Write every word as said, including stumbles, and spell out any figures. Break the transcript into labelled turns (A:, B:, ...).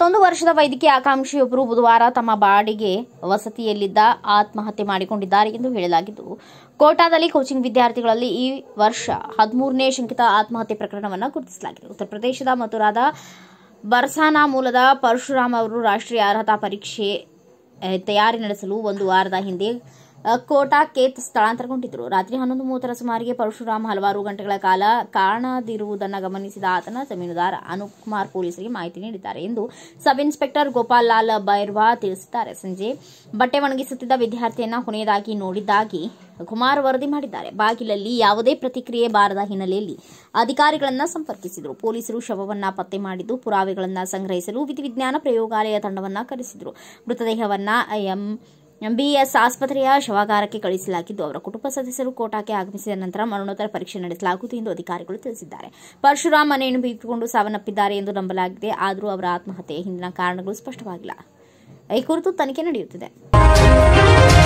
A: ಮೂವತ್ತೊಂದು ವರ್ಷದ ವೈದ್ಯಕೀಯ ಆಕಾಂಕ್ಷಿಯೊಬ್ಬರು ಬುಧವಾರ ತಮ್ಮ ಬಾಡಿಗೆ ವಸತಿಯಲ್ಲಿದ್ದ ಆತ್ಮಹತ್ಯೆ ಮಾಡಿಕೊಂಡಿದ್ದಾರೆ ಎಂದು ಹೇಳಲಾಗಿದ್ದು, ಕೋಟಾದಲ್ಲಿ ಕೋಚಿಂಗ್ ವಿದ್ಯಾರ್ಥಿಗಳಲ್ಲಿ ಈ ವರ್ಷ ಹದಿಮೂರನೇ ಶಂಕಿತ ಆತ್ಮಹತ್ಯೆ ಪ್ರಕರಣವನ್ನು ಗುರುತಿಸಲಾಗಿದೆ. ಉತ್ತರ ಪ್ರದೇಶದ ಮಥುರಾದ ಬರ್ಸಾನಾ ಮೂಲದ ಪರಶುರಾಮ್ ಅವರು ರಾಷ್ಟ್ರೀಯ ಅರ್ಹತಾ ಪರೀಕ್ಷೆ ತಯಾರಿ ನಡೆಸಲು ಒಂದು ವಾರದ ಹಿಂದೆ ಕೋಟಾಕ್ಕೆ ಸ್ಥಳಾಂತರಗೊಂಡಿದ್ದರು. ರಾತ್ರಿ ಹನ್ನೊಂದು ಮೂವತ್ತರ ಸುಮಾರಿಗೆ ಪರಶುರಾಮ್ ಹಲವಾರು ಗಂಟೆಗಳ ಕಾಲ ಕಾಣದಿರುವುದನ್ನು ಗಮನಿಸಿದ ಆತನ ಜಮೀನುದಾರ ಅನೂಪ್ ಕುಮಾರ್ ಪೊಲೀಸರಿಗೆ ಮಾಹಿತಿ ನೀಡಿದ್ದಾರೆ ಎಂದು ಸಬ್ ಇನ್ಸ್ಪೆಕ್ಟರ್ ಗೋಪಾಲ್ ಲಾಲ್ ಬೈರ್ವಾ ತಿಳಿಸಿದ್ದಾರೆ. ಸಂಜೆ ಬಟ್ಟೆ ಒಣಗಿಸುತ್ತಿದ್ದ ವಿದ್ಯಾರ್ಥಿಯನ್ನ ಕೊನೆಯದಾಗಿ ನೋಡಿದ್ದಾಗಿ ಕುಮಾರ್ ವರದಿ ಮಾಡಿದ್ದಾರೆ. ಬಾಗಿಲಲ್ಲಿ ಯಾವುದೇ ಪ್ರತಿಕ್ರಿಯೆ ಬಾರದ ಹಿನ್ನೆಲೆಯಲ್ಲಿ ಅಧಿಕಾರಿಗಳನ್ನ ಸಂಪರ್ಕಿಸಿದರು. ಪೊಲೀಸರು ಶವವನ್ನ ಪತ್ತೆ ಮಾಡಿದ್ದು, ಪುರಾವೆಗಳನ್ನ ಸಂಗ್ರಹಿಸಲು ವಿಧಿವಿಜ್ಞಾನ ಪ್ರಯೋಗಾಲಯ ತಂಡವನ್ನ ಕರೆಸಿದರು. ಮೃತದೇಹವನ್ನ ಎಂ ಎಂಬಿಎಸ್ ಆಸ್ಪತ್ರೆಯ ಶವಾಗಾರಕ್ಕೆ ಕಳುಹಿಸಲಾಗಿದ್ದು, ಅವರ ಕುಟುಂಬ ಸದಸ್ಯರು ಕೋಟಾಕ್ಕೆ ಆಗಮಿಸಿದ ನಂತರ ಮರಣೋತ್ತರ ಪರೀಕ್ಷೆ ನಡೆಸಲಾಗುವುದು ಎಂದು ಅಧಿಕಾರಿಗಳು ತಿಳಿಸಿದ್ದಾರೆ. ಪರಶುರಾಮ್ ಮನೆಯನ್ನು ಬೀಗಿಕೊಂಡು ಸಾವನ್ನಪ್ಪಿದ್ದಾರೆ ಎಂದು ನಂಬಲಾಗಿದೆ. ಆದರೂ ಅವರ ಆತ್ಮಹತ್ಯೆಯ ಹಿಂದಿನ ಕಾರಣಗಳು ಸ್ಪಷ್ಟವಾಗಿಲ್ಲ. ಈ ಕುರಿತು ತನಿಖೆ ನಡೆಯುತ್ತಿದೆ.